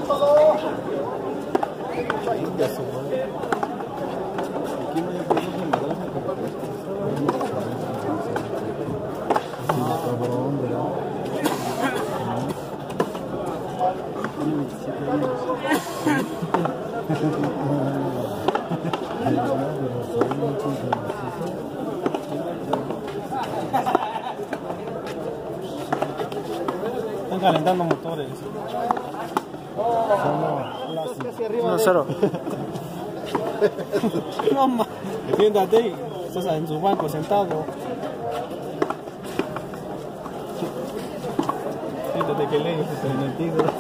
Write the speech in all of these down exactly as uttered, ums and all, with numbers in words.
Están calentando motores. uno cero. No más. Siéntate, estás en su banco sentado. Siéntate que lees en el tigre.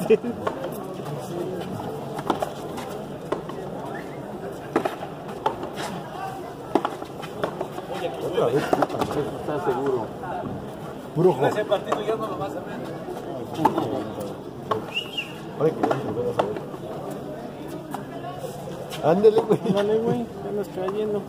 Otra vez, ¿estás seguro? Brujo. Ese partido ya no lo vas a ver. Ay, que ya se lo vas a ver. Ándale, güey. Ándale, güey. Ya nos cayendo.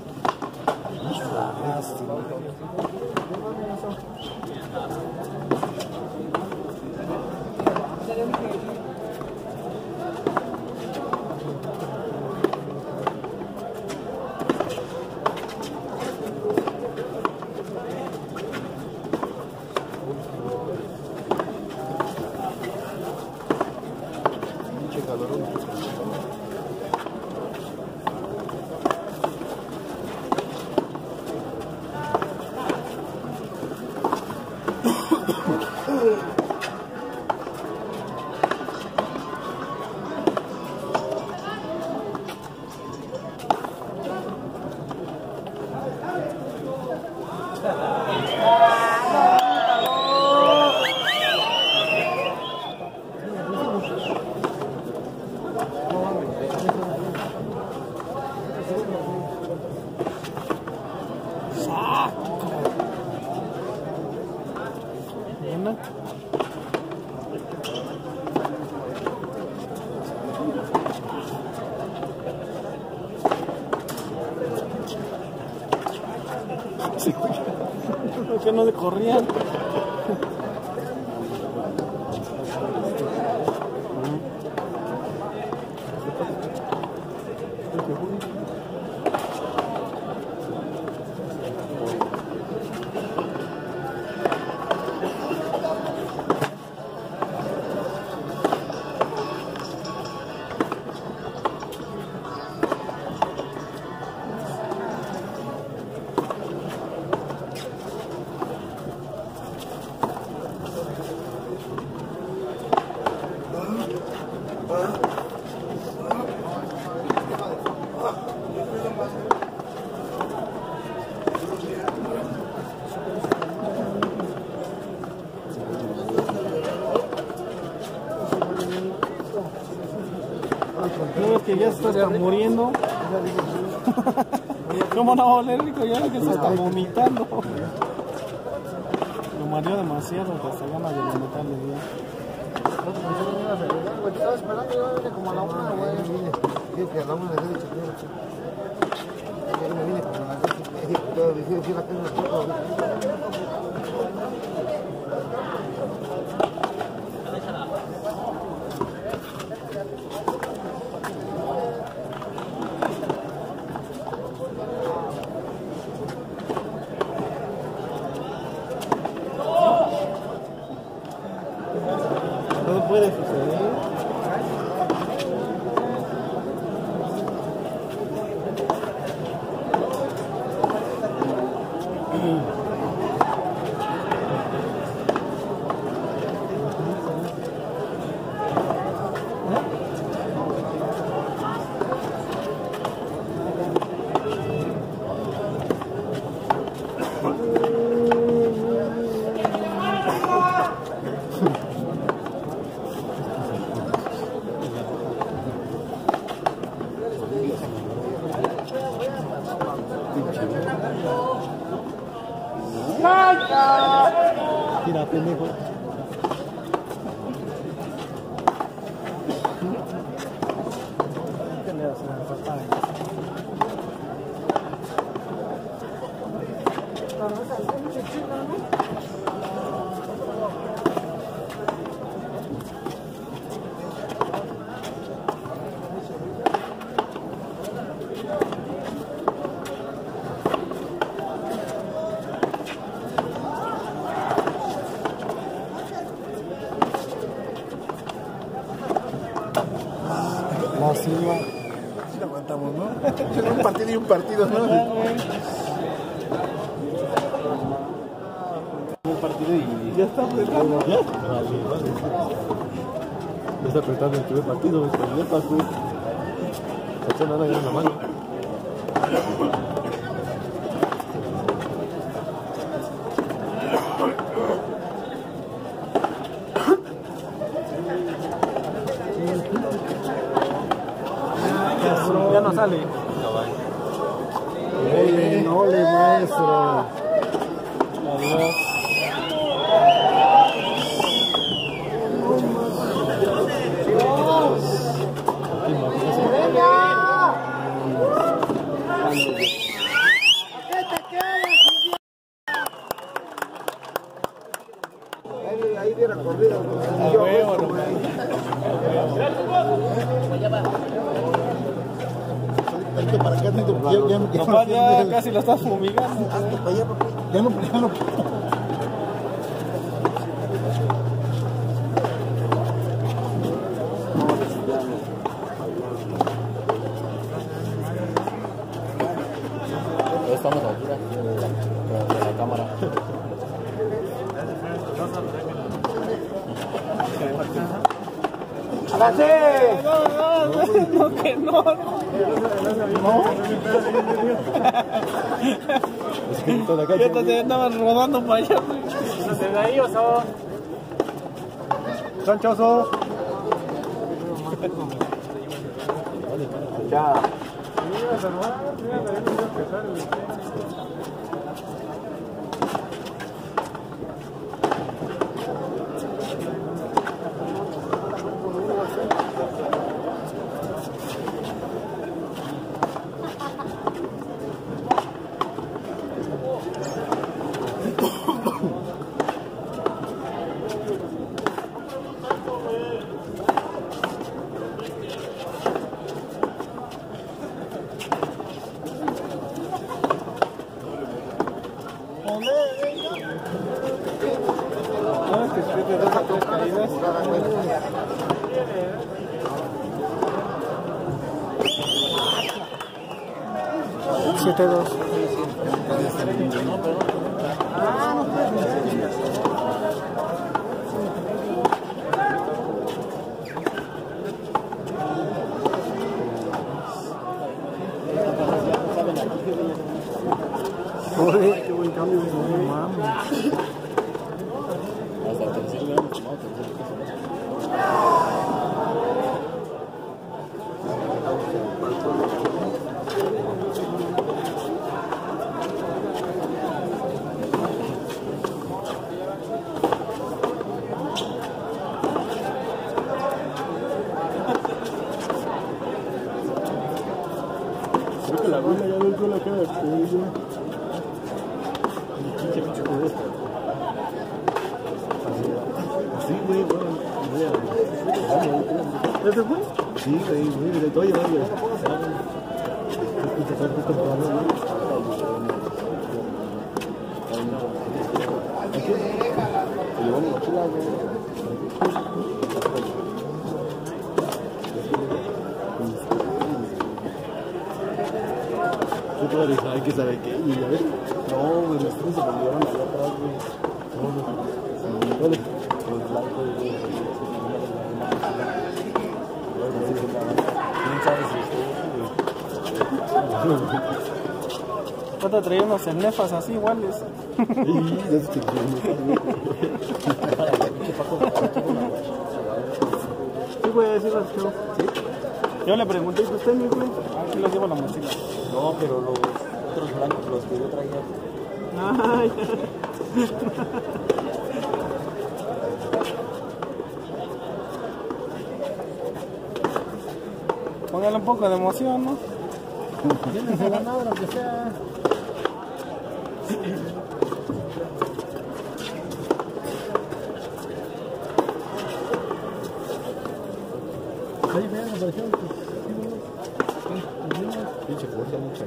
Sí, que no le corrían. No, es que ya se está muriendo. ¿Cómo no va a oler rico? Ya que se está vomitando. Lo mareó demasiado, que hasta ganas de vomitarle bien. Estaba esperando, yo vine como a la una, güey. Dije que a la una le debe chequear. Yo me vine como a las dos. Dije, dije, la tengo en el cuerpo. Todo puede suceder. Tira, pendejo. ¿Qué le haces a papá? Ah, sí, va. Sí lo aguantamos, ¿no? Un partido y un partido, ¿no? Un partido y Ya está apretando. ¿Ya? Vale, vale. Ya está apretando el primer partido, pero ya pasó. Cachó nada ya en la mano. ya no sale. Ole, ole, maestro. Adiós. Ahí, ahí viene corrido. A huevo, nomás. Para acá, ya, ya, ya, Papá, ya casi lo estás fumigando. ya no, ya no. Estamos a altura de la cámara. No, que no. Es que toda la calle. Ya te andaban rodando para allá. ¿De ahí o son? Sanchoso. Ya. No, que siete, dos a tres caídas. siete dos. Joder, qué buen cambio. No mames. Hasta el tercero hubiéramos tomado tercero. Creo que la abuela ya volvió la cara de ella. Pinche pinche con esto. Sí, güey, bueno. ¿Ya se fue? Sí, güey, güey, de todo llevar, güey. Se llevó mi mochila, güey. Yo te voy a dejar que sabe qué, y a ver. No, güey, los tres se volvieron allá atrás, güey. No, no. Sí, vale. Los blancos, güey. ¿Quién sabe si es Yo te traía unos cenefas así iguales. Sí, güey, sí los echó. ¿Sí? Yo le pregunté, ¿y tus tenis, güey? Aquí los llevo en la mochila. No, pero los otros blancos, los que yo traía. Ay. Póngale un poco de emoción, ¿no? Tienes el ganado, lo que sea. Ahí vean, apareció. Pinche fuerza, mucha.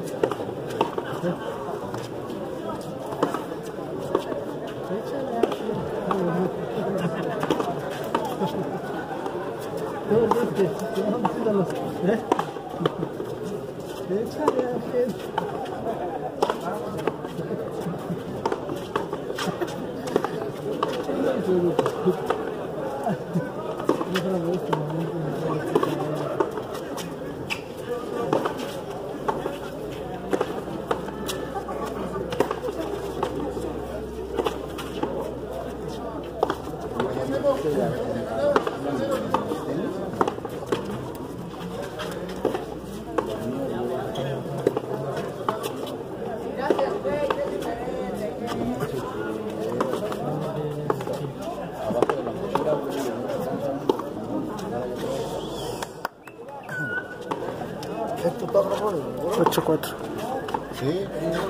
ocho cuatro. Sí.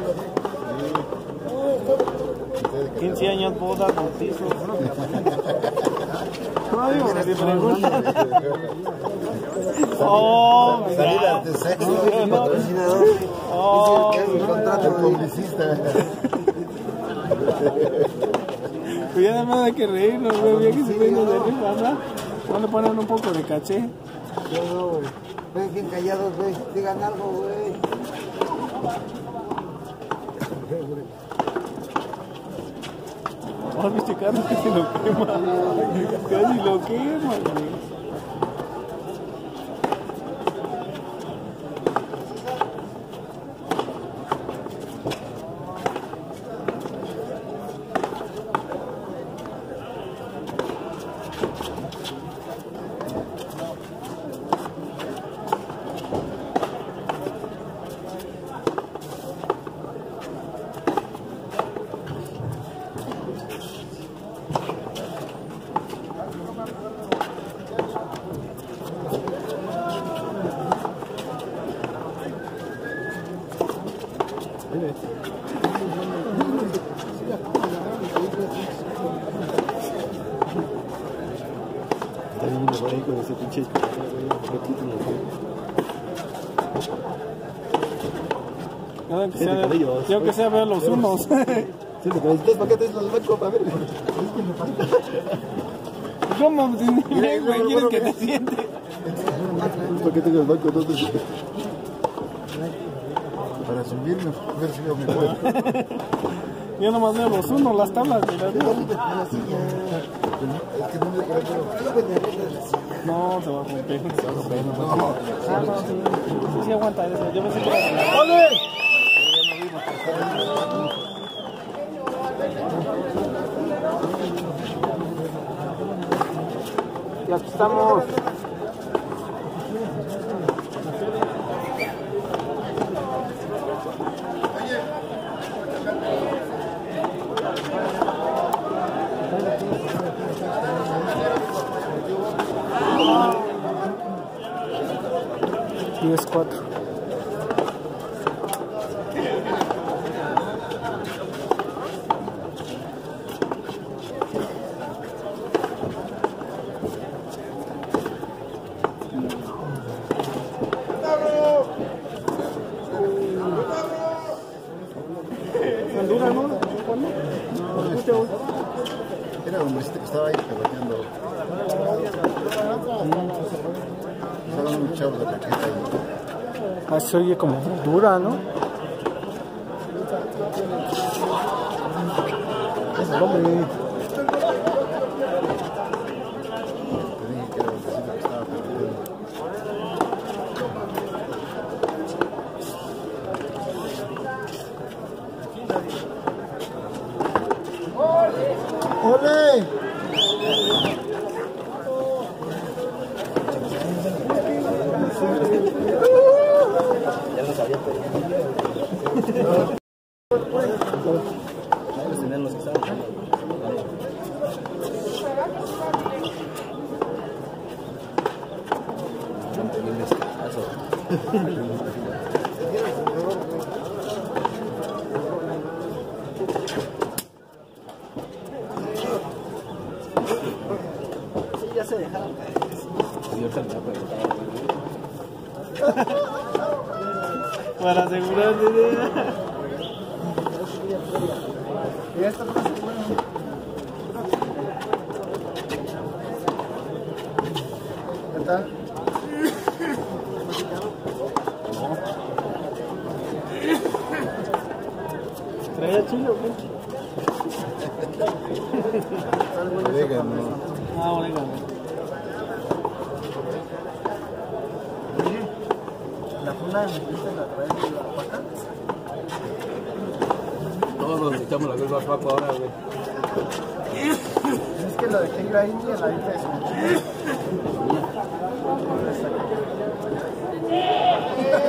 quince años, boda, bautizo. Ay, me di pregunta. Oh, Salidas de sexo, no. patrocinador. Oh, Es el contrato El publicista. pues ya nada más hay que reírnos, güey. Ya que se venga de arriba, ¿verdad? No le ponen un poco de caché. Yo no, güey. Ven bien callados, güey. Digan algo, güey. Oh, viste, Carlos, que se lo quema. Casi lo quema, güey. Está bien por ahí con ese pinche título. Nada que sea, yo que sea ver los unos. Sí, pero entonces, ¿para qué te el banco? A ver. ¿Cómo? Güey, ¿quieres que te siente? ¿Para qué tengo el banco entonces? Para subirme, a ver si veo mejor. Yo nomás veo los unos, las tablas de las dos. Es que no me creo. No, se va a romper. Se va a romper. No. Ah, no, sí. Sí, sí aguanta eso. Yo pensé que era... ¡Ole! Y aquí estamos. diez cuatro. Honduras, ¿no? ¿Cuándo? No, Era un hombre que estaba ahí peloteando. Estaban un chavo de paqueta ahí. Ah, se oye como dura, ¿no? Es el hombre. Te dije que era un vecino que estaba peloteando. ¡Ole! Ya lo sabía, pero... Vamos a tener los que estaban. Bien descanso. Ya se dejaron. Para asegurar. Ya está más bueno. ¿Qué tal? está. ¿Traía chile o qué? Orégano. Ah, orégano. La funda de metiste la traes de la paca. Todos nos echamos la culpa al Paco ahora, güey. Es que lo dejé yo ahí en la lista de su mochila.